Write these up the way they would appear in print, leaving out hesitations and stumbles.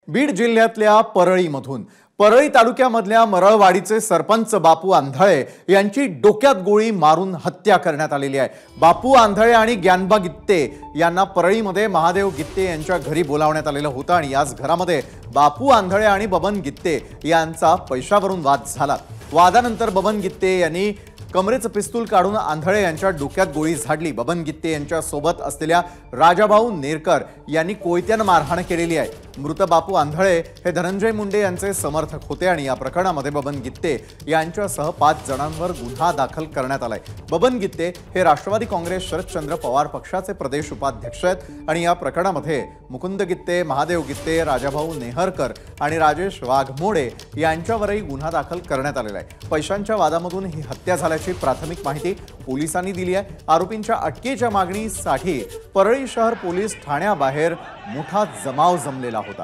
बीड जिल्ह्यातल्या परळीमधून परळी तालुक्यामधल्या मरळवाडीचे सरपंच बापू आंधळे यांची डोक्यात गोळी मारून हत्या करण्यात आलेली आहे। बापू आंधळे आणि ज्ञानबा गित्ते यांना परळीमध्ये महादेव गित्ते यांच्या घरी बोलावण्यात आलेलं होतं आणि याच घरामध्ये बापू आंधळे आणि बबन गित्ते यांचा पैशावरून वाद झाला। वादानंतर बबन गित्ते यांनी कमरेचं पिस्तूल काढून आंधळे यांच्या डोक्यात गोळी झाडली। बबन गित्ते यांच्या सोबत असलेल्या राजाभाऊ नेरकर यांनी कोयत्याने मारहाण केलेली आहे। मृत बापू आंधळे हे धनंजय मुंडे यांचे समर्थक होते आणि या प्रकरणामध्ये बबन गित्ते यांच्यासह 5 जणांवर गुन्हा दाखल करण्यात आलाय। बबन गित्ते हे राष्ट्रवादी काँग्रेस शरदचंद्र पवार पक्षाचे प्रदेश उपाध्यक्ष आहेत आणि या प्रकरणामध्ये मुकुंद गित्ते, महादेव गित्ते, राजाभाऊ नेहरकर आणि राजेश वाघमोडे यांच्यावरही गुन्हा दाखल करण्यात आलेला आहे। पैशांच्या वादामधून ही हत्या झाल्याची प्राथमिक माहिती पोलिसांनी दिली आहे। आरोपींच्या अटकेच्या मागणीसाठी परळी शहर पोलीस ठाण्याबाहेर मोठा जमाव जमलेला होता।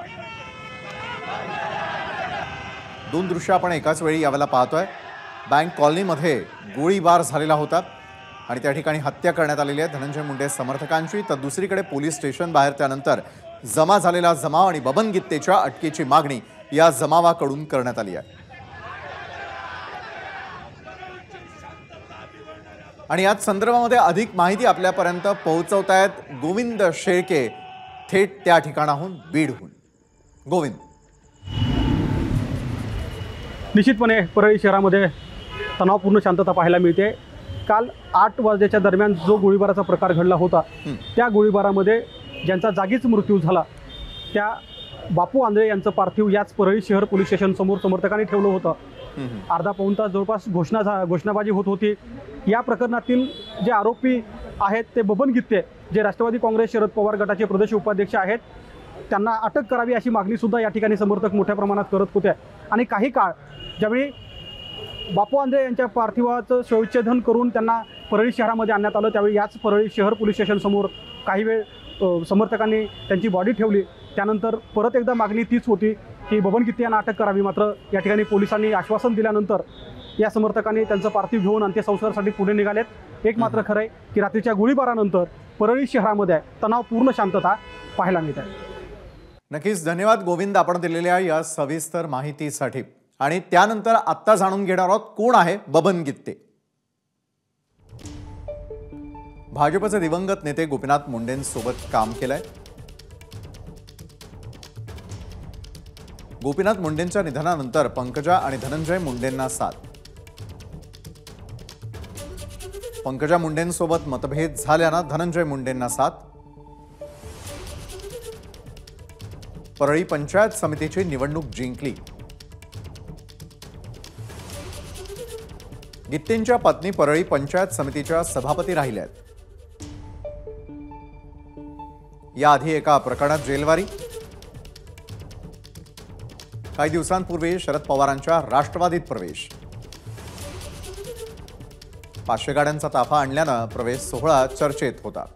दोन दृश्य आपण एकाच वेळी यावेळेला पाहतोय। बँक कॉलनीमध्ये गोळीबार झालेला होता आणि त्या ठिकाणी हत्या करण्यात आलेली आहे धनंजय मुंडे समर्थकांची। तर दुसरीकडे पोलीस स्टेशन बाहेर त्यानंतर जमा झालेला जमाव आणि बबन गित्तेच्या अटकेची मागणी या जमावाकडून करण्यात आली आहे। आणि या संदर्भामध्ये अधिक माहिती आपल्यापर्यंत पोहोचवतायत गोविंद शेळके थेट त्या ठिकाणाहून बीडहून। गोविंद, निश्चितपणे परळी शहरामध्ये तणावपूर्ण शांतता पाहायला मिळते। काल 8 वाजेच्या दरम्यान जो गोळीबाराचा प्रकार घडला होता त्या गोळीबारामध्ये ज्यांचा जागीच मृत्यू झाला त्या बापू आंधळे यांचं पार्थिव याच परळी शहर पोलीस स्टेशन समोर समर्थकांनी ठेवलं होतं। अर्धा पाऊण तास जवळपास घोषणाबाजी होत होती। या प्रकरणातील जे आरोपी आहेत ते बबन गित्ते, जे राष्ट्रवादी काँग्रेस शरद पवार गटाचे प्रदेश उपाध्यक्ष आहेत, त्यांना अटक करावी अशी मागणी सुद्धा या ठिकाणी समर्थक मोठ्या प्रमाणात करत होते। आणि काही काळ ज्यावेळी बापू आंधळे यांच्या पार्थिवाचं शवविच्छेदन करून त्यांना परळी शहरामध्ये आणण्यात आलं त्यावेळी याच परळी शहर पोलीस स्टेशन समोर काही वेळ समर्थकांनी त्यांची बॉडी ठेवली। त्यानंतर परत एकदा मागणी तीच होती की बबन गित्ते यांना अटक करावी। मात्र या ठिकाणी पोलिसांनी आश्वासन दिल्यानंतर या समर्थकांनी त्यांचं पार्थिव घेऊन अंत्यसंस्कारासाठी पुढे निघालेत। एक मात्र खरं आहे की रात्रीच्या गोळीबारानंतर परळी शहरामध्ये तणावपूर्ण शांतता पाहायला मिळते। नक्कीच धन्यवाद गोविंद आपण दिलेल्या या सविस्तर माहितीसाठी। आणि त्यानंतर आत्ता जाणून घेणार आहोत कोण आहे बबन गित्ते। भाजपचे दिवंगत नेते गोपीनाथ मुंडेंसोबत काम केलंय। गोपीनाथ मुंडेंच्या निधनानंतर पंकजा आणि धनंजय मुंडेंना साथ। पंकजा मुंडेंसोबत मतभेद झाल्यानं धनंजय मुंडेंना साथ। परळी पंचायत समितीची निवडणूक जिंकली। गित्तेंच्या पत्नी परळी पंचायत समितीच्या सभापती राहिल्या आहेत। याआधी एका प्रकरणात जेलवारी। काही दिवसांपूर्वी शरद पवारांच्या राष्ट्रवादीत प्रवेश। 500 गाड्यांचा ताफा आणल्यानं प्रवेश सोहळा चर्चेत होता।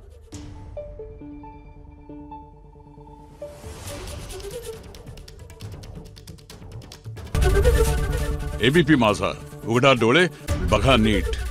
एबीपी माझा, उघडा डोळे बघा नीट।